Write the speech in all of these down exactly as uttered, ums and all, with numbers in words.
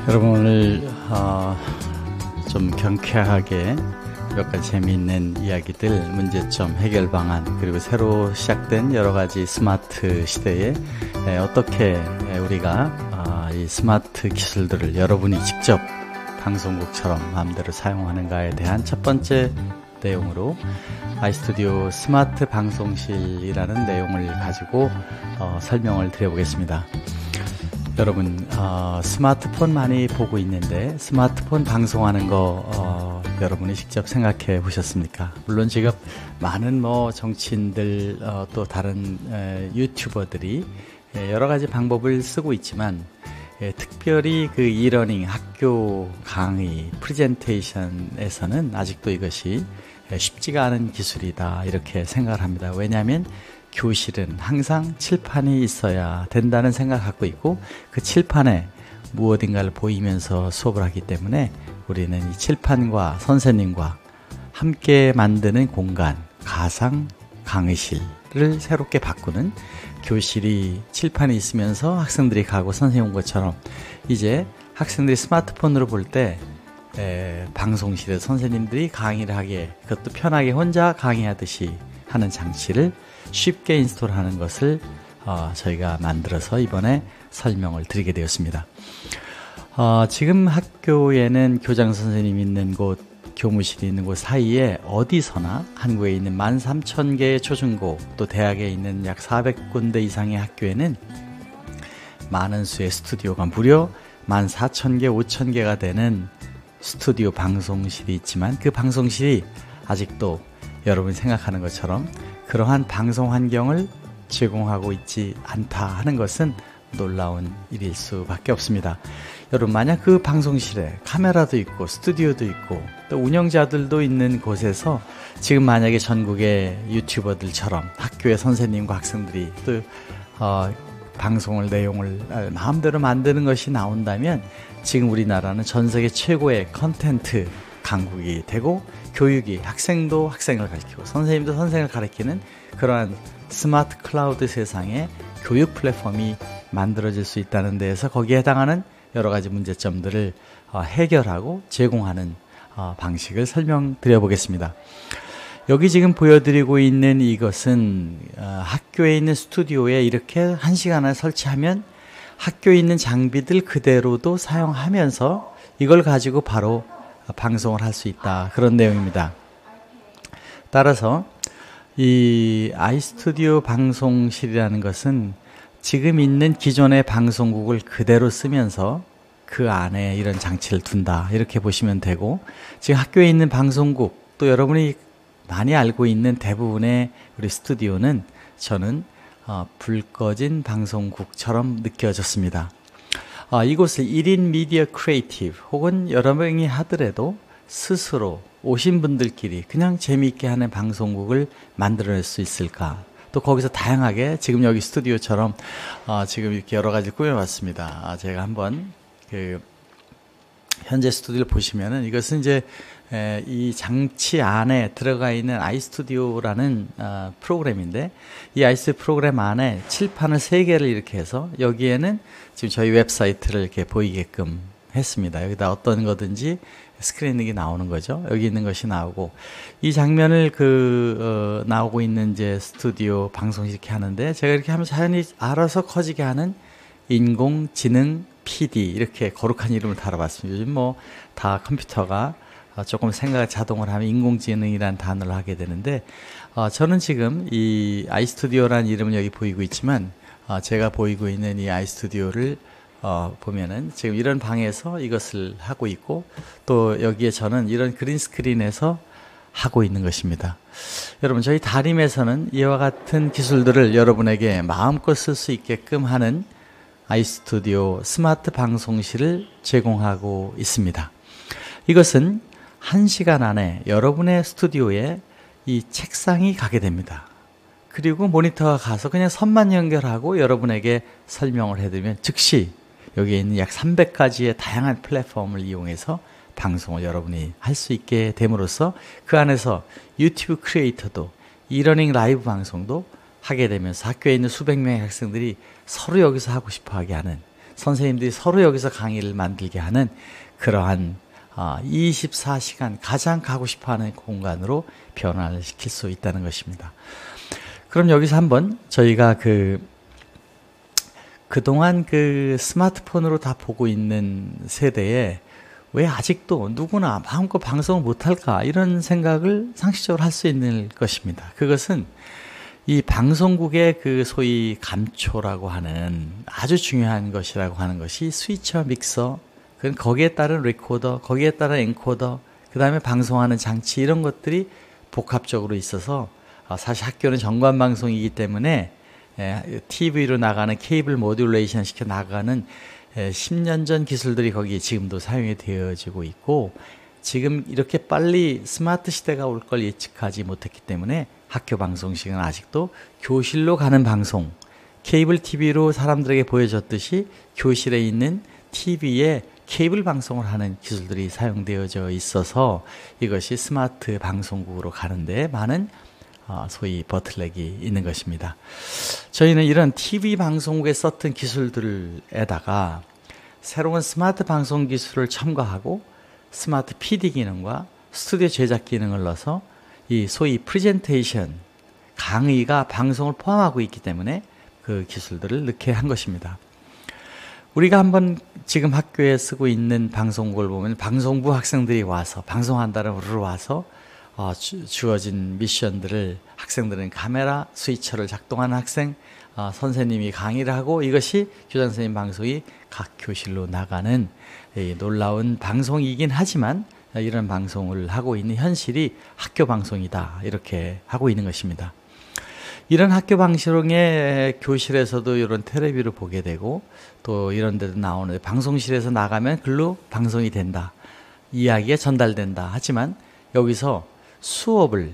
여러분 오늘 어, 좀 경쾌하게 몇 가지 재미있는 이야기들, 문제점, 해결 방안, 그리고 새로 시작된 여러 가지 스마트 시대에 에, 어떻게 우리가 어, 이 스마트 기술들을 여러분이 직접 방송국처럼 마음대로 사용하는가에 대한 첫 번째 내용으로 아이스튜디오 스마트 방송실이라는 내용을 가지고 어, 설명을 드려보겠습니다. 여러분 어, 스마트폰 많이 보고 있는데 스마트폰 방송하는 거 어, 여러분이 직접 생각해 보셨습니까? 물론 지금 많은 뭐 정치인들 어, 또 다른 에, 유튜버들이 에, 여러 가지 방법을 쓰고 있지만 에, 특별히 그 이러닝 학교 강의 프레젠테이션에서는 아직도 이것이 에, 쉽지가 않은 기술이다 이렇게 생각을 합니다. 왜냐하면 교실은 항상 칠판이 있어야 된다는 생각을 갖고 있고 그 칠판에 무엇인가를 보이면서 수업을 하기 때문에 우리는 이 칠판과 선생님과 함께 만드는 공간, 가상 강의실을 새롭게 바꾸는, 교실이 칠판이 있으면서 학생들이 가고 선생님 온 것처럼 이제 학생들이 스마트폰으로 볼 때 방송실에 선생님들이 강의를 하게, 그것도 편하게 혼자 강의하듯이 하는 장치를 쉽게 인스톨하는 것을 어, 저희가 만들어서 이번에 설명을 드리게 되었습니다. 어, 지금 학교에는 교장 선생님 있는 곳, 교무실이 있는 곳 사이에 어디서나 한국에 있는 만 삼천 개의 초중고, 또 대학에 있는 약 사백 군데 이상의 학교에는 많은 수의 스튜디오가, 무려 만 사천 개, 오천 개가 되는 스튜디오 방송실이 있지만 그 방송실이 아직도 여러분이 생각하는 것처럼 그러한 방송 환경을 제공하고 있지 않다 하는 것은 놀라운 일일 수밖에 없습니다. 여러분, 만약 그 방송실에 카메라도 있고 스튜디오도 있고 또 운영자들도 있는 곳에서 지금 만약에 전국의 유튜버들처럼 학교의 선생님과 학생들이 또 어, 방송을 내용을 마음대로 만드는 것이 나온다면 지금 우리나라는 전 세계 최고의 컨텐트 강국이 되고 교육이, 학생도 학생을 가르치고 선생님도 선생을 가르치는 그러한 스마트 클라우드 세상에 교육 플랫폼이 만들어질 수 있다는 데에서 거기에 해당하는 여러 가지 문제점들을 해결하고 제공하는 방식을 설명드려 보겠습니다. 여기 지금 보여드리고 있는 이것은 학교에 있는 스튜디오에 이렇게 한 시간을 설치하면 학교에 있는 장비들 그대로도 사용하면서 이걸 가지고 바로 방송을 할 수 있다, 그런 내용입니다. 따라서 이 아이스튜디오 방송실이라는 것은 지금 있는 기존의 방송국을 그대로 쓰면서 그 안에 이런 장치를 둔다 이렇게 보시면 되고, 지금 학교에 있는 방송국, 또 여러분이 많이 알고 있는 대부분의 우리 스튜디오는 저는 어, 불 꺼진 방송국처럼 느껴졌습니다. 아, 이곳을 일 인 미디어 크리에이티브 혹은 여러 명이 하더라도 스스로 오신 분들끼리 그냥 재미있게 하는 방송국을 만들어낼 수 있을까? 또 거기서 다양하게 지금 여기 스튜디오처럼 어, 지금 이렇게 여러 가지 꾸며봤습니다. 아, 제가 한번 그 현재 스튜디오를 보시면은 이것은 이제 에, 이 장치 안에 들어가 있는 아이스튜디오라는 어, 프로그램인데, 이 아이스튜디오 프로그램 안에 칠판을 세 개를 이렇게 해서 여기에는 지금 저희 웹사이트를 이렇게 보이게끔 했습니다. 여기다 어떤 거든지 스크린이 나오는 거죠. 여기 있는 것이 나오고, 이 장면을 그 어, 나오고 있는 이제 스튜디오 방송 이렇게 하는데, 제가 이렇게 하면 자연히 알아서 커지게 하는 인공지능 피디, 이렇게 거룩한 이름을 달아봤습니다. 요즘 뭐 다 컴퓨터가 조금 생각을 자동으로 하면 인공지능이라는 단어를 하게 되는데, 어, 저는 지금 이 아이스튜디오라는 이름은 여기 보이고 있지만 어, 제가 보이고 있는 이 아이스튜디오를 어, 보면은 지금 이런 방에서 이것을 하고 있고, 또 여기에 저는 이런 그린 스크린에서 하고 있는 것입니다. 여러분, 저희 다림에서는 이와 같은 기술들을 여러분에게 마음껏 쓸 수 있게끔 하는 아이스튜디오 스마트 방송실을 제공하고 있습니다. 이것은 한 시간 안에 여러분의 스튜디오에 이 책상이 가게 됩니다. 그리고 모니터가 가서 그냥 선만 연결하고 여러분에게 설명을 해드리면 즉시 여기에 있는 약 삼백 가지의 다양한 플랫폼을 이용해서 방송을 여러분이 할 수 있게 됨으로써 그 안에서 유튜브 크리에이터도 이러닝 라이브 방송도 하게 되면서 학교에 있는 수백 명의 학생들이 서로 여기서 하고 싶어 하게 하는, 선생님들이 서로 여기서 강의를 만들게 하는 그러한 이십사 시간 가장 가고 싶어하는 공간으로 변화를 시킬 수 있다는 것입니다. 그럼 여기서 한번 저희가 그 그동안 그 스마트폰으로 다 보고 있는 세대에 왜 아직도 누구나 마음껏 방송을 못할까 이런 생각을 상식적으로 할 수 있는 것입니다. 그것은 이 방송국의 그 소위 감초라고 하는 아주 중요한 것이라고 하는 것이 스위처, 믹서, 거기에 따른 리코더, 거기에 따른 엔코더, 그 다음에 방송하는 장치 이런 것들이 복합적으로 있어서 사실 학교는 전관방송이기 때문에 티비로 나가는 케이블 모듈레이션 시켜 나가는 십 년 전 기술들이 거기에 지금도 사용이 되어지고 있고 지금 이렇게 빨리 스마트 시대가 올 걸 예측하지 못했기 때문에 학교 방송식은 아직도 교실로 가는 방송, 케이블 티비로 사람들에게 보여줬듯이 교실에 있는 티비에 케이블 방송을 하는 기술들이 사용되어져 있어서 이것이 스마트 방송국으로 가는데 많은 소위 버틀렉이 있는 것입니다. 저희는 이런 티비 방송국에 썼던 기술들에다가 새로운 스마트 방송 기술을 첨가하고 스마트 피디 기능과 스튜디오 제작 기능을 넣어서 이 소위 프레젠테이션, 강의가 방송을 포함하고 있기 때문에 그 기술들을 넣게 한 것입니다. 우리가 한번 지금 학교에 쓰고 있는 방송국을 보면 방송부 학생들이 와서 방송한다는 우르르 와서 어, 주, 주어진 미션들을 학생들은 카메라 스위처를 작동하는 학생, 어, 선생님이 강의를 하고 이것이 교장 선생님 방송이 각 교실로 나가는 이 놀라운 방송이긴 하지만 이런 방송을 하고 있는 현실이 학교 방송이다 이렇게 하고 있는 것입니다. 이런 학교 방송의 교실에서도 이런 텔레비를 보게 되고 또 이런 데도 나오는데 방송실에서 나가면 글로 방송이 된다. 이야기가 전달된다. 하지만 여기서 수업을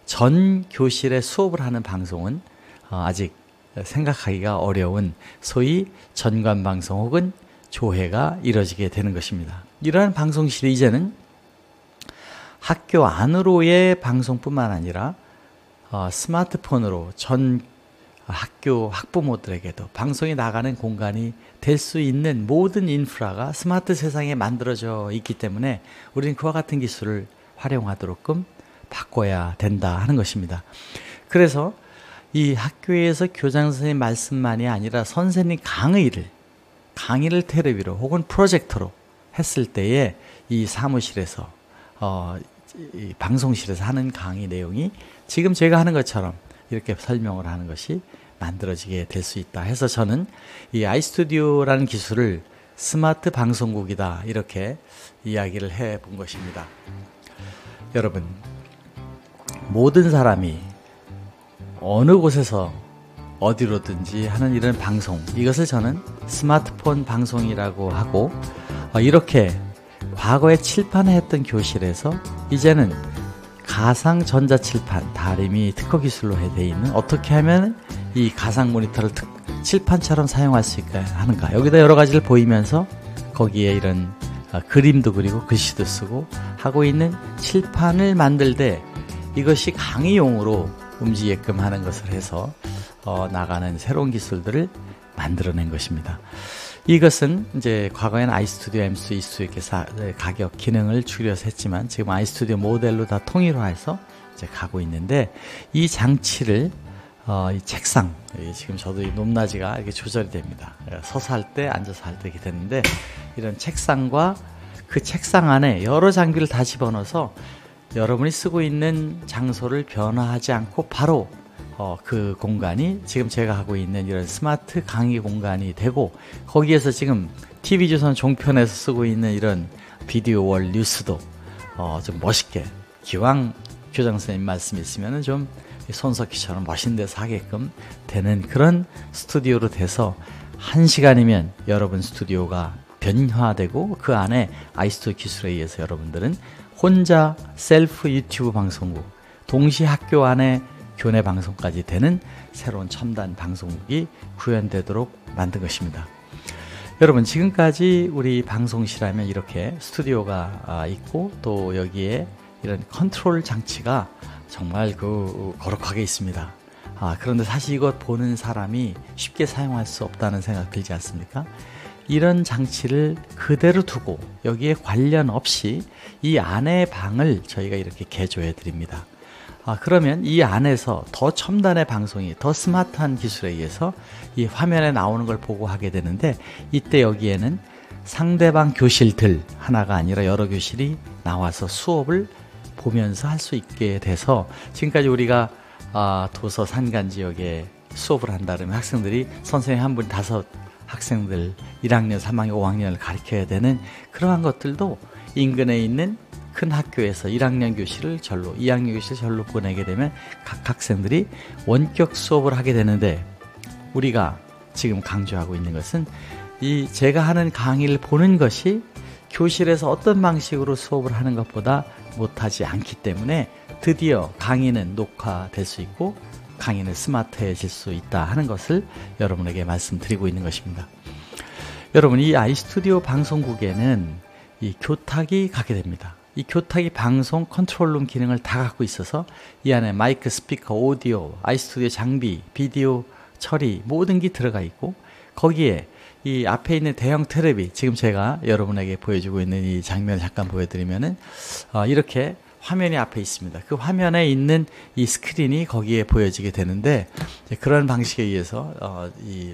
전 교실에 수업을 하는 방송은 아직 생각하기가 어려운 소위 전관 방송 혹은 조회가 이루어지게 되는 것입니다. 이러한 방송실이 이제는 학교 안으로의 방송뿐만 아니라 어, 스마트폰으로 전 학교 학부모들에게도 방송이 나가는 공간이 될 수 있는 모든 인프라가 스마트 세상에 만들어져 있기 때문에 우리는 그와 같은 기술을 활용하도록끔 바꿔야 된다 하는 것입니다. 그래서 이 학교에서 교장 선생님 말씀만이 아니라 선생님 강의를 강의를 텔레비로 혹은 프로젝터로 했을 때에 이 사무실에서 어, 이 방송실에서 하는 강의 내용이 지금 제가 하는 것처럼 이렇게 설명을 하는 것이 만들어지게 될 수 있다 해서 저는 이 아이스튜디오라는 기술을 스마트 방송국이다 이렇게 이야기를 해 본 것입니다. 여러분, 모든 사람이 어느 곳에서 어디로든지 하는 이런 방송, 이것을 저는 스마트폰 방송이라고 하고 이렇게 과거에 칠판에 했던 교실에서 이제는 가상 전자칠판, 다리미 특허 기술로 되어 있는 어떻게 하면 이 가상 모니터를 특, 칠판처럼 사용할 수 있게 하는가. 여기다 여러 가지를 보이면서 거기에 이런 아, 그림도 그리고 글씨도 쓰고 하고 있는 칠판을 만들 때 이것이 강의용으로 움직이게끔 하는 것을 해서 어, 나가는 새로운 기술들을 만들어낸 것입니다. 이것은 이제 과거에는 아이스튜디오 엠씨 이렇게 가격 기능을 줄여서 했지만 지금 아이스튜디오 모델로 다 통일화해서 이제 가고 있는데 이 장치를 어, 이 책상, 지금 저도 이 높낮이가 이렇게 조절이 됩니다. 서서 할 때, 앉아서 할 때 이렇게 되는데 이런 책상과 그 책상 안에 여러 장비를 다 집어넣어서 여러분이 쓰고 있는 장소를 변화하지 않고 바로 어, 그 공간이 지금 제가 하고 있는 이런 스마트 강의 공간이 되고 거기에서 지금 티비조선 종편에서 쓰고 있는 이런 비디오 월 뉴스도 어, 좀 멋있게 기왕 교장 선생님 말씀 있으면 좀 손석희처럼 멋있는 데서 하게끔 되는 그런 스튜디오로 돼서 한 시간이면 여러분 스튜디오가 변화되고 그 안에 아이스튜디오 기술에 의해서 여러분들은 혼자 셀프 유튜브 방송국, 동시에 학교 안에 교내 방송까지 되는 새로운 첨단 방송국이 구현되도록 만든 것입니다. 여러분, 지금까지 우리 방송실 하면 이렇게 스튜디오가 있고 또 여기에 이런 컨트롤 장치가 정말 그 거룩하게 있습니다. 아, 그런데 사실 이것 보는 사람이 쉽게 사용할 수 없다는 생각 들지 않습니까? 이런 장치를 그대로 두고 여기에 관련 없이 이 안의 방을 저희가 이렇게 개조해 드립니다. 아, 그러면 이 안에서 더 첨단의 방송이, 더 스마트한 기술에 의해서 이 화면에 나오는 걸 보고 하게 되는데, 이때 여기에는 상대방 교실들 하나가 아니라 여러 교실이 나와서 수업을 보면서 할 수 있게 돼서, 지금까지 우리가 아, 도서 산간 지역에 수업을 한다면 학생들이 선생님 한 분 다섯 학생들 일 학년, 삼 학년, 오 학년을 가르쳐야 되는 그러한 것들도 인근에 있는 큰 학교에서 일 학년 교실을 절로, 이 학년 교실을 절로 보내게 되면 각 학생들이 원격 수업을 하게 되는데, 우리가 지금 강조하고 있는 것은 이 제가 하는 강의를 보는 것이 교실에서 어떤 방식으로 수업을 하는 것보다 못하지 않기 때문에 드디어 강의는 녹화될 수 있고 강의는 스마트해질 수 있다 하는 것을 여러분에게 말씀드리고 있는 것입니다. 여러분, 이 아이스튜디오 방송국에는 이 교탁이 가게 됩니다. 이 교탁이 방송 컨트롤룸 기능을 다 갖고 있어서 이 안에 마이크, 스피커, 오디오, 아이스튜디오 장비, 비디오 처리 모든 게 들어가 있고, 거기에 이 앞에 있는 대형 테레비, 지금 제가 여러분에게 보여주고 있는 이 장면을 잠깐 보여드리면은 어, 이렇게 화면이 앞에 있습니다. 그 화면에 있는 이 스크린이 거기에 보여지게 되는데, 그런 방식에 의해서 어, 이,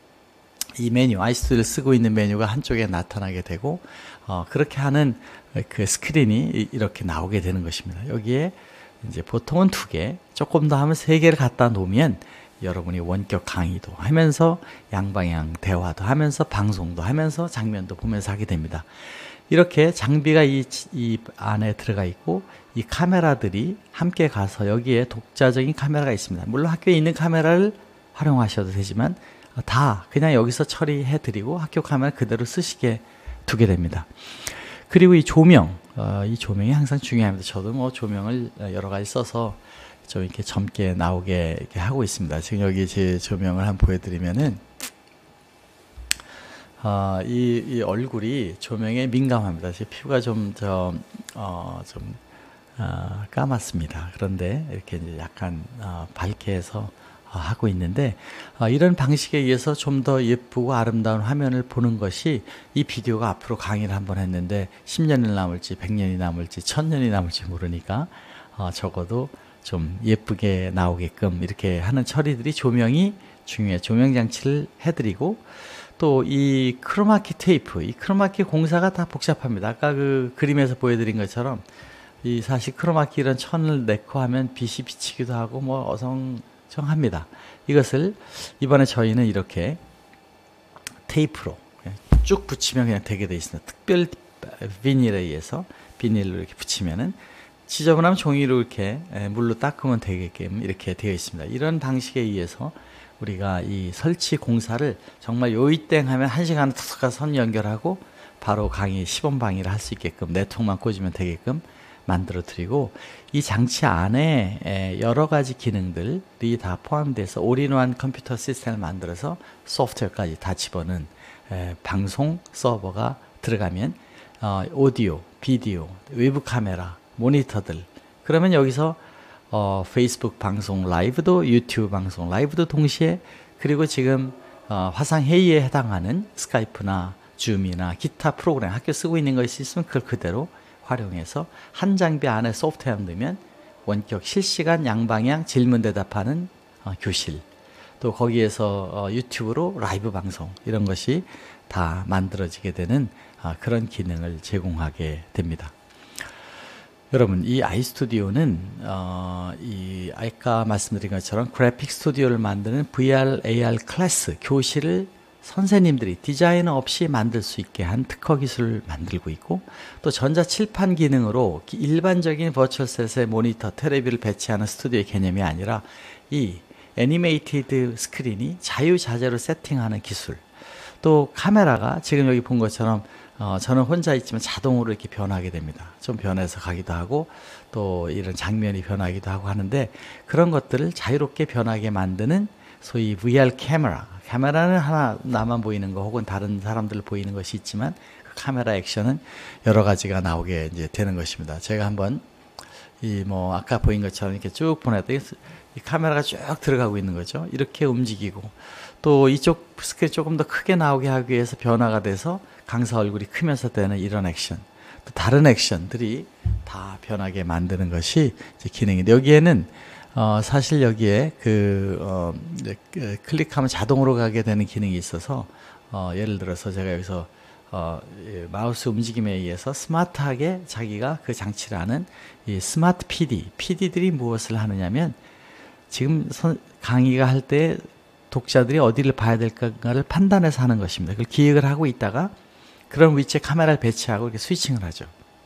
이 메뉴, 아이스튜디오를 쓰고 있는 메뉴가 한쪽에 나타나게 되고, 어, 그렇게 하는 그 스크린이 이렇게 나오게 되는 것입니다. 여기에 이제 보통은 두 개, 조금 더 하면 세 개를 갖다 놓으면 여러분이 원격 강의도 하면서 양방향 대화도 하면서 방송도 하면서 장면도 보면서 하게 됩니다. 이렇게 장비가 이, 이 안에 들어가 있고, 이 카메라들이 함께 가서 여기에 독자적인 카메라가 있습니다. 물론 학교에 있는 카메라를 활용하셔도 되지만 다 그냥 여기서 처리해 드리고 학교 카메라 그대로 쓰시게 두게 됩니다. 그리고 이 조명, 어, 이 조명이 항상 중요합니다. 저도 뭐 조명을 여러 가지 써서 좀 이렇게 젊게 나오게 이렇게 하고 있습니다. 지금 여기 제 조명을 한번 보여드리면은, 어, 이, 이 얼굴이 조명에 민감합니다. 제 피부가 좀, 저, 어, 좀, 어, 까맣습니다. 그런데 이렇게 이제 약간, 어, 밝게 해서 어, 하고 있는데, 어, 이런 방식에 의해서 좀 더 예쁘고 아름다운 화면을 보는 것이, 이 비디오가 앞으로 강의를 한번 했는데 십 년이 남을지 백 년이 남을지 천 년이 남을지 모르니까 어, 적어도 좀 예쁘게 나오게끔 이렇게 하는 처리들이, 조명이 중요해요. 조명 장치를 해드리고, 또 이 크로마키 테이프, 이 크로마키 공사가 다 복잡합니다. 아까 그 그림에서 보여드린 것처럼 이 사실 크로마키 이런 천을 넣고 하면 빛이 비치기도 하고 뭐 어성성합니다. 이것을 이번에 저희는 이렇게 테이프로 쭉 붙이면 그냥 되게 되어 있습니다. 특별 비닐에 의해서 비닐로 이렇게 붙이면은 지저분하면 종이로 이렇게 물로 닦으면 되게끔 이렇게 되어 있습니다. 이런 방식에 의해서 우리가 이 설치 공사를 정말 요이땡 하면 한 시간 툭 가서 선 연결하고 바로 강의 시범 강의를 할 수 있게끔 네트워크만 꽂으면 되게끔 만들어 드리고, 이 장치 안에 여러 가지 기능들이 다 포함돼서 올인원 컴퓨터 시스템을 만들어서 소프트웨어까지 다 집어넣은 방송 서버가 들어가면 어, 오디오, 비디오, 외부 카메라, 모니터들, 그러면 여기서 어, 페이스북 방송 라이브도, 유튜브 방송 라이브도 동시에, 그리고 지금 어, 화상회의에 해당하는 스카이프나 줌이나 기타 프로그램 학교 쓰고 있는 것이 있으면 그걸 그대로 활용해서 한 장비 안에 소프트웨어 넣으면 원격 실시간 양방향 질문 대답하는 어, 교실, 또 거기에서 어, 유튜브로 라이브 방송, 이런 것이 다 만들어지게 되는 어, 그런 기능을 제공하게 됩니다. 여러분, 이 아이스튜디오는 어, 이 아까 말씀드린 것처럼 그래픽 스튜디오를 만드는 브이알, 에이알 클래스 교실을 선생님들이 디자이너 없이 만들 수 있게 한 특허 기술을 만들고 있고, 또 전자칠판 기능으로 일반적인 버추얼셋의 모니터, 테레비를 배치하는 스튜디오의 개념이 아니라 이 애니메이티드 스크린이 자유자재로 세팅하는 기술, 또 카메라가 지금 여기 본 것처럼 어, 저는 혼자 있지만 자동으로 이렇게 변하게 됩니다. 좀 변해서 가기도 하고 또 이런 장면이 변하기도 하고 하는데, 그런 것들을 자유롭게 변하게 만드는 소위 브이알 카메라, 카메라는 하나 나만 보이는 거 혹은 다른 사람들 보이는 것이 있지만 그 카메라 액션은 여러 가지가 나오게 이제 되는 것입니다. 제가 한번 이 뭐 아까 보인 것처럼 이렇게 쭉 보내다 이 카메라가 쭉 들어가고 있는 거죠. 이렇게 움직이고 또 이쪽 스크린 조금 더 크게 나오게 하기 위해서 변화가 돼서 강사 얼굴이 크면서 되는 이런 액션, 또 다른 액션들이 다 변하게 만드는 것이 이제 기능인데 여기에는 어 사실 여기에 그 어 클릭하면 자동으로 가게 되는 기능이 있어서 어 예를 들어서 제가 여기서 어 마우스 움직임에 의해서 스마트하게 자기가 그 장치를 하는 이 스마트 피디, 피디들이 무엇을 하느냐면 지금 선, 강의가 할 때 독자들이 어디를 봐야 될까를 판단해서 하는 것입니다. 그걸 기획을 하고 있다가 그런 위치에 카메라를 배치하고 이렇게 스위칭을 하죠.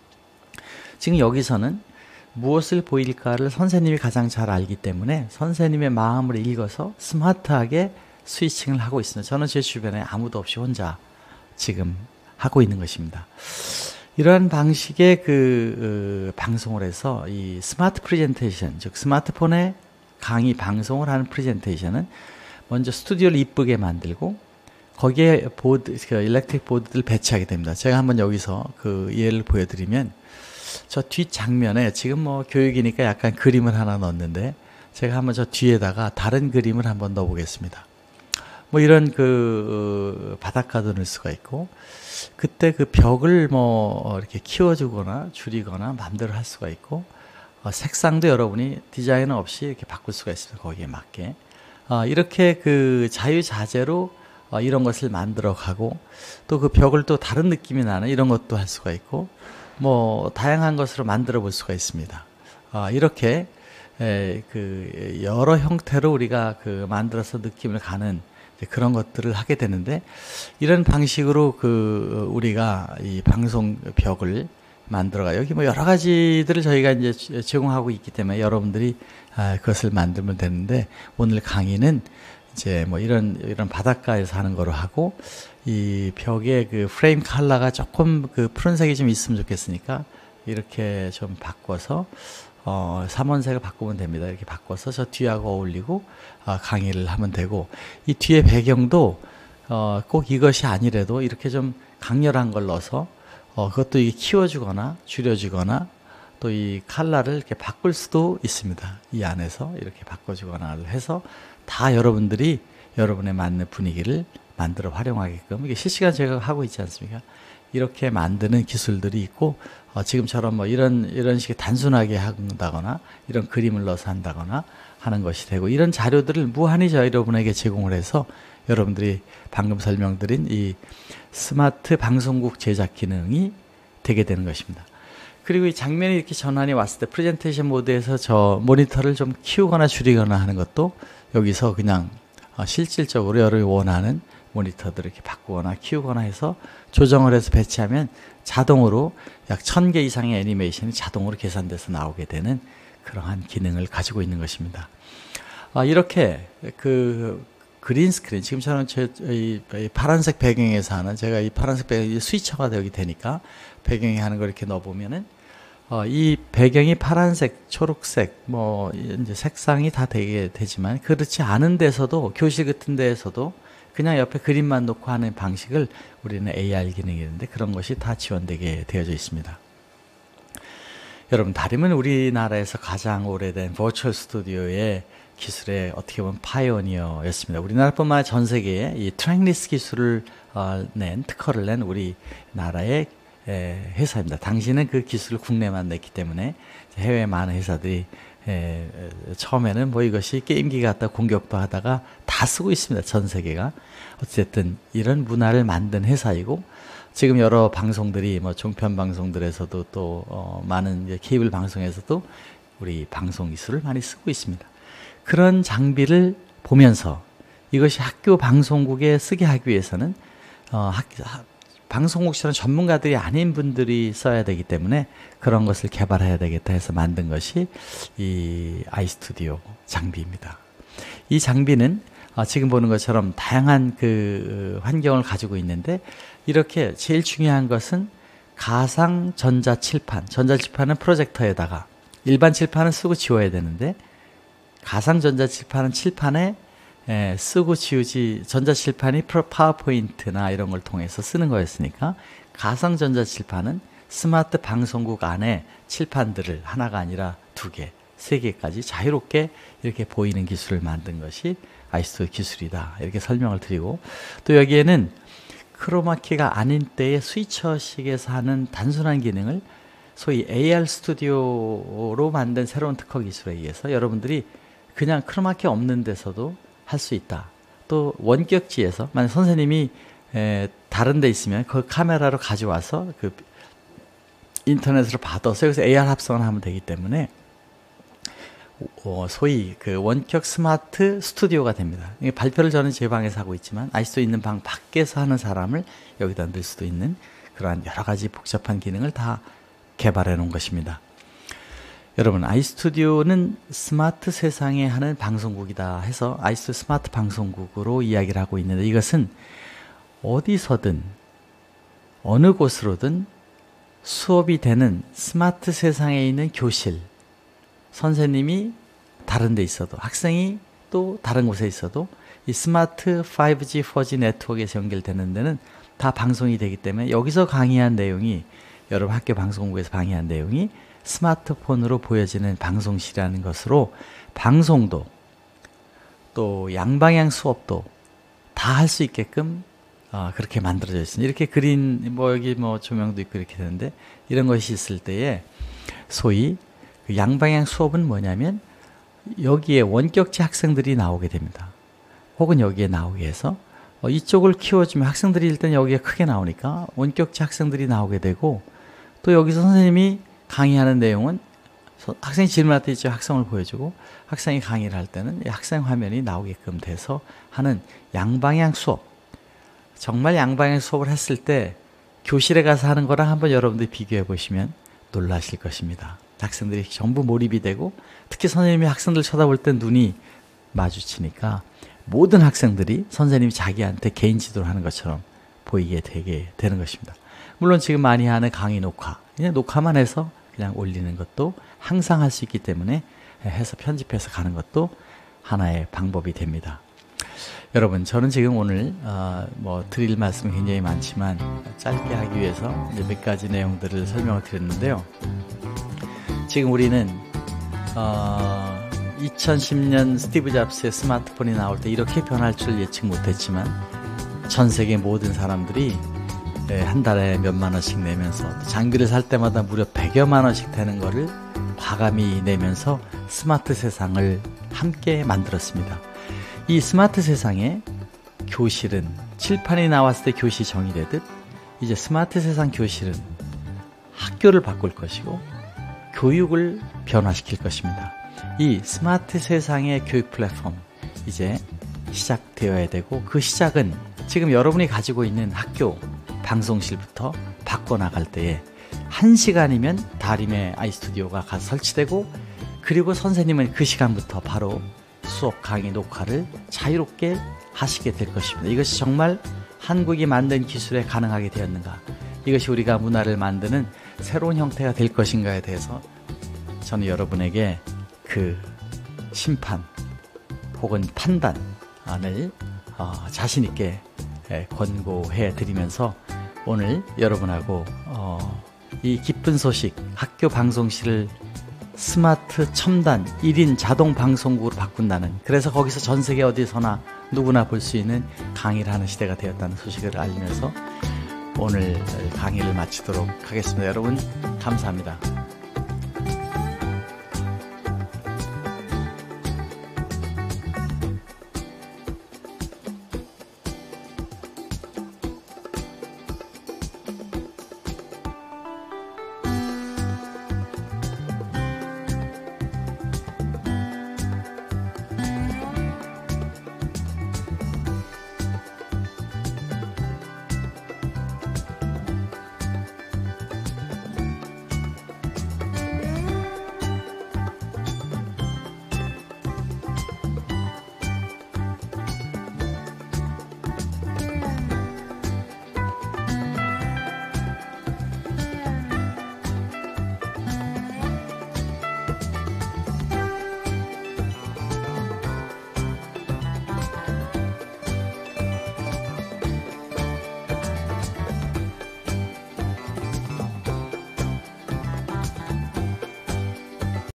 지금 여기서는 무엇을 보일까를 선생님이 가장 잘 알기 때문에 선생님의 마음을 읽어서 스마트하게 스위칭을 하고 있습니다. 저는 제 주변에 아무도 없이 혼자 지금 하고 있는 것입니다. 이러한 방식의 그 어, 방송을 해서 이 스마트 프레젠테이션, 즉 스마트폰에 강의 방송을 하는 프레젠테이션은 먼저 스튜디오를 이쁘게 만들고 거기에 보드, 그 일렉트릭 보드를 배치하게 됩니다. 제가 한번 여기서 그 예를 보여드리면 저 뒷 장면에 지금 뭐 교육이니까 약간 그림을 하나 넣었는데 제가 한번 저 뒤에다가 다른 그림을 한번 넣어 보겠습니다. 뭐 이런 그 어, 바닷가도 넣을 수가 있고 그때 그 벽을 뭐 이렇게 키워주거나 줄이거나 마음대로 할 수가 있고 어, 색상도 여러분이 디자인은 없이 이렇게 바꿀 수가 있습니다. 거기에 맞게 어, 이렇게 그 자유자재로 어, 이런 것을 만들어 가고 또 그 벽을 또 다른 느낌이 나는 이런 것도 할 수가 있고 뭐 다양한 것으로 만들어 볼 수가 있습니다. 어, 이렇게 에, 그 여러 형태로 우리가 그 만들어서 느낌을 가는 그런 것들을 하게 되는데 이런 방식으로 그 우리가 이 방송 벽을 만들어가 여기 뭐 여러 가지들을 저희가 이제 제공하고 있기 때문에 여러분들이 아, 그것을 만들면 되는데 오늘 강의는 이제 뭐 이런 이런 바닷가에서 하는 거로 하고 이 벽에 그 프레임 컬러가 조금 그 푸른색이 좀 있으면 좋겠으니까 이렇게 좀 바꿔서 어, 삼원색을 바꾸면 됩니다. 이렇게 바꿔서 저 뒤하고 어울리고 어, 강의를 하면 되고 이 뒤에 배경도 어, 꼭 이것이 아니래도 이렇게 좀 강렬한 걸 넣어서 어, 그것도 이게 키워주거나 줄여주거나 또 이 컬러를 이렇게 바꿀 수도 있습니다. 이 안에서 이렇게 바꿔주거나 해서 다 여러분들이 여러분에 맞는 분위기를 만들어 활용하게끔 이게 실시간 제가 하고 있지 않습니까? 이렇게 만드는 기술들이 있고 어, 지금처럼 뭐 이런 이런 식의 단순하게 한다거나 이런 그림을 넣어서 한다거나 하는 것이 되고 이런 자료들을 무한히 저 여러분에게 제공을 해서 여러분들이 방금 설명드린 이 스마트 방송국 제작 기능이 되게 되는 것입니다. 그리고 이 장면이 이렇게 전환이 왔을 때 프레젠테이션 모드에서 저 모니터를 좀 키우거나 줄이거나 하는 것도 여기서 그냥 어, 실질적으로 여러분이 원하는 모니터들을 이렇게 바꾸거나 키우거나 해서 조정을 해서 배치하면 자동으로 약 천 개 이상의 애니메이션이 자동으로 계산돼서 나오게 되는 그러한 기능을 가지고 있는 것입니다. 아, 이렇게 그 그린 스크린, 지금 저는 제, 이, 이 파란색 배경에서 하는, 제가 이 파란색 배경이 스위처가 여기 되니까 배경에 하는 걸 이렇게 넣어보면은 어, 이 배경이 파란색, 초록색, 뭐 이제 색상이 다 되게 되지만 그렇지 않은 데서도 교실 같은 데에서도 그냥 옆에 그림만 놓고 하는 방식을 우리는 에이알 기능이 있는데 그런 것이 다 지원되게 되어져 있습니다. 여러분, 다림은 우리나라에서 가장 오래된 버추얼 스튜디오의 기술의 어떻게 보면 파이오니어였습니다. 우리나라뿐만 아니라 전 세계에 이 트랙리스 기술을 어, 낸, 특허를 낸 우리나라의 에, 회사입니다. 당시는 그 기술을 국내만 냈기 때문에 해외 많은 회사들이 에, 처음에는 뭐 이것이 게임기 갖다 공격도 하다가 다 쓰고 있습니다. 전 세계가. 어쨌든 이런 문화를 만든 회사이고 지금 여러 방송들이 뭐 종편 방송들에서도 또 어, 많은 이제 케이블 방송에서도 우리 방송 기술을 많이 쓰고 있습니다. 그런 장비를 보면서 이것이 학교 방송국에 쓰게 하기 위해서는 어, 학, 방송국처럼 전문가들이 아닌 분들이 써야 되기 때문에 그런 것을 개발해야 되겠다 해서 만든 것이 이 아이스튜디오 장비입니다. 이 장비는 어, 지금 보는 것처럼 다양한 그 환경을 가지고 있는데 이렇게 제일 중요한 것은 가상 전자 칠판, 전자 칠판은 프로젝터에다가 일반 칠판은 쓰고 지워야 되는데 가상 전자 칠판은 칠판에 에, 쓰고 지우지, 전자칠판이 파워포인트나 이런 걸 통해서 쓰는 거였으니까 가상 전자칠판은 스마트 방송국 안에 칠판들을 하나가 아니라 두 개, 세 개까지 자유롭게 이렇게 보이는 기술을 만든 것이 아이스튜디오 기술이다. 이렇게 설명을 드리고, 또 여기에는 크로마키가 아닌 때의 스위처식에서 하는 단순한 기능을 소위 에이알 스튜디오로 만든 새로운 특허 기술에 의해서 여러분들이 그냥 크로마키 없는 데서도 할 수 있다. 또 원격지에서 만약 선생님이 에, 다른 데 있으면 그 카메라로 가져와서 그 인터넷으로 받아서 여기서 에이알 합성을 하면 되기 때문에 어, 소위 그 원격 스마트 스튜디오가 됩니다. 발표를 저는 제 방에서 하고 있지만 아이스튜디오 있는 방 밖에서 하는 사람을 여기다 넣을 수도 있는 그러한 여러 가지 복잡한 기능을 다 개발해 놓은 것입니다. 여러분, 아이스튜디오는 스마트 세상에 하는 방송국이다 해서 아이스튜디오 스마트 방송국으로 이야기를 하고 있는데, 이것은 어디서든 어느 곳으로든 수업이 되는 스마트 세상에 있는 교실, 선생님이 다른 데 있어도 학생이 또 다른 곳에 있어도 이 스마트 파이브지, 포지 네트워크에서 연결되는 데는 다 방송이 되기 때문에 여기서 강의한 내용이, 여러분 학교 방송국에서 강의한 내용이 스마트폰으로 보여지는 방송실이라는 것으로 방송도 또 양방향 수업도 다 할 수 있게끔 어, 그렇게 만들어져 있습니다. 이렇게 그린, 뭐 여기 뭐 조명도 있고 이렇게 되는데, 이런 것이 있을 때에 소위 그 양방향 수업은 뭐냐면 여기에 원격지 학생들이 나오게 됩니다. 혹은 여기에 나오게 해서 어, 이쪽을 키워주면 학생들이 일단 여기에 크게 나오니까 원격지 학생들이 나오게 되고, 또 여기서 선생님이 강의하는 내용은 학생이 질문할 때 이제 학생을 보여주고, 학생이 강의를 할 때는 학생 화면이 나오게끔 돼서 하는 양방향 수업. 정말 양방향 수업을 했을 때 교실에 가서 하는 거랑 한번 여러분들이 비교해 보시면 놀라실 것입니다. 학생들이 전부 몰입이 되고, 특히 선생님이 학생들 쳐다볼 때 눈이 마주치니까 모든 학생들이 선생님이 자기한테 개인 지도를 하는 것처럼 보이게 되게 되는 것입니다. 물론 지금 많이 하는 강의 녹화, 그냥 녹화만 해서 그냥 올리는 것도 항상 할 수 있기 때문에 해서 편집해서 가는 것도 하나의 방법이 됩니다. 여러분, 저는 지금 오늘 어, 뭐 드릴 말씀이 굉장히 많지만 짧게 하기 위해서 이제 몇 가지 내용들을 설명을 드렸는데요. 지금 우리는 어, 이천십 년 스티브 잡스의 스마트폰이 나올 때 이렇게 변할 줄 예측 못했지만 전 세계 모든 사람들이 한 달에 몇만 원씩 내면서 장비를 살 때마다 무려 백여만 원씩 되는 거를 과감히 내면서 스마트 세상을 함께 만들었습니다. 이 스마트 세상에 교실은 칠판이 나왔을 때 교시 정의되듯 이제 스마트 세상 교실은 학교를 바꿀 것이고 교육을 변화시킬 것입니다. 이 스마트 세상의 교육 플랫폼 이제 시작되어야 되고, 그 시작은 지금 여러분이 가지고 있는 학교 방송실부터 바꿔나갈 때에 한 시간이면 다림의 아이스튜디오가 가서 설치되고, 그리고 선생님은 그 시간부터 바로 수업 강의 녹화를 자유롭게 하시게 될 것입니다. 이것이 정말 한국이 만든 기술에 가능하게 되었는가, 이것이 우리가 문화를 만드는 새로운 형태가 될 것인가에 대해서 저는 여러분에게 그 심판 혹은 판단을 어, 자신 있게 권고해 드리면서 오늘 여러분하고 어, 이 기쁜 소식, 학교 방송실을 스마트 첨단 일 인 자동 방송국으로 바꾼다는, 그래서 거기서 전 세계 어디서나 누구나 볼 수 있는 강의를 하는 시대가 되었다는 소식을 알리면서 오늘 강의를 마치도록 하겠습니다. 여러분 감사합니다.